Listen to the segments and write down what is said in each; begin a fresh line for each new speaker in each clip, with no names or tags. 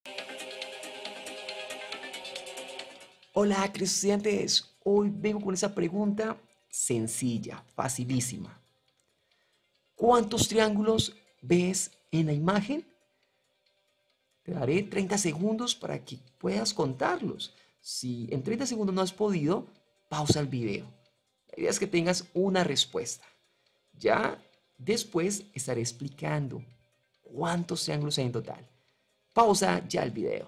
Hola, queridos estudiantes. Hoy vengo con esa pregunta sencilla, facilísima. ¿Cuántos triángulos ves en la imagen? Te daré 30 segundos para que puedas contarlos. Si en 30 segundos no has podido, pausa el video. La idea es que tengas una respuesta. Ya después estaré explicando cuántos triángulos hay en total. Pausa ya el video.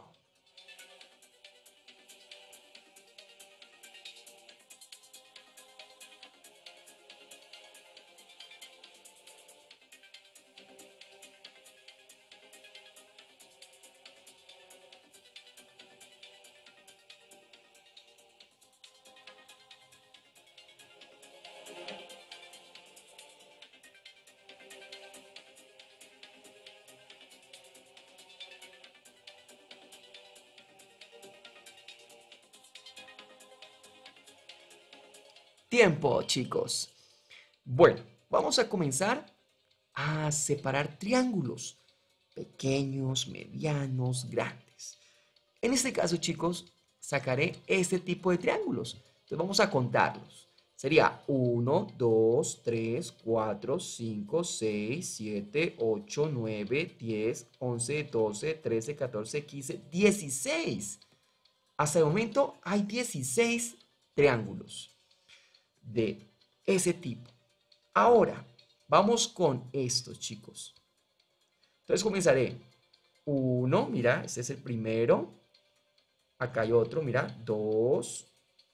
Tiempo, chicos. Bueno, vamos a comenzar a separar triángulos pequeños, medianos, grandes. En este caso, chicos, sacaré este tipo de triángulos. Entonces vamos a contarlos. Sería 1, 2, 3, 4, 5, 6, 7, 8, 9, 10, 11, 12, 13, 14, 15, 16. Hasta el momento hay 16 triángulos de ese tipo. Ahora, vamos con estos, chicos. Entonces comenzaré. Uno, mira, este es el primero. Acá hay otro, mira. Dos,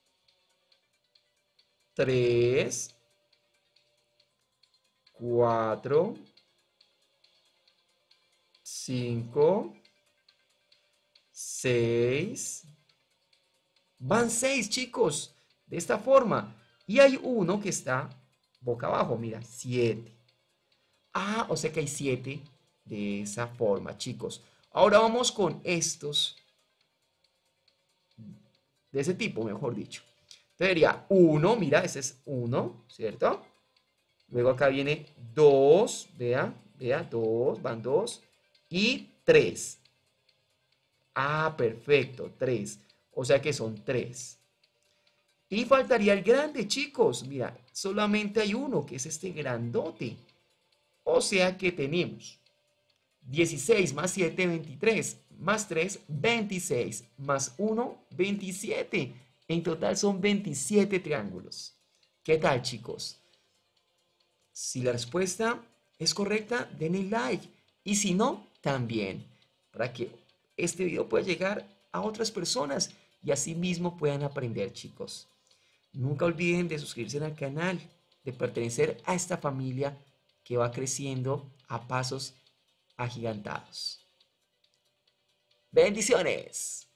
tres, cuatro, cinco, seis. Van seis, chicos. De esta forma. Y hay uno que está boca abajo, mira, siete. Ah, o sea que hay siete de esa forma, chicos. Ahora vamos con estos de ese tipo, mejor dicho. Entonces sería 1, mira, ese es uno, ¿cierto? Luego acá viene 2, vea, vea, 2, van 2 y 3. Ah, perfecto, 3. O sea que son 3. Y faltaría el grande, chicos. Mira, solamente hay uno, que es este grandote. O sea que tenemos 16 más 7, 23, más 3, 26, más 1, 27. En total son 27 triángulos. ¿Qué tal, chicos? Si la respuesta es correcta, denle like. Y si no, también. Para que este video pueda llegar a otras personas y así mismo puedan aprender, chicos. Nunca olviden de suscribirse al canal, de pertenecer a esta familia que va creciendo a pasos agigantados. Bendiciones.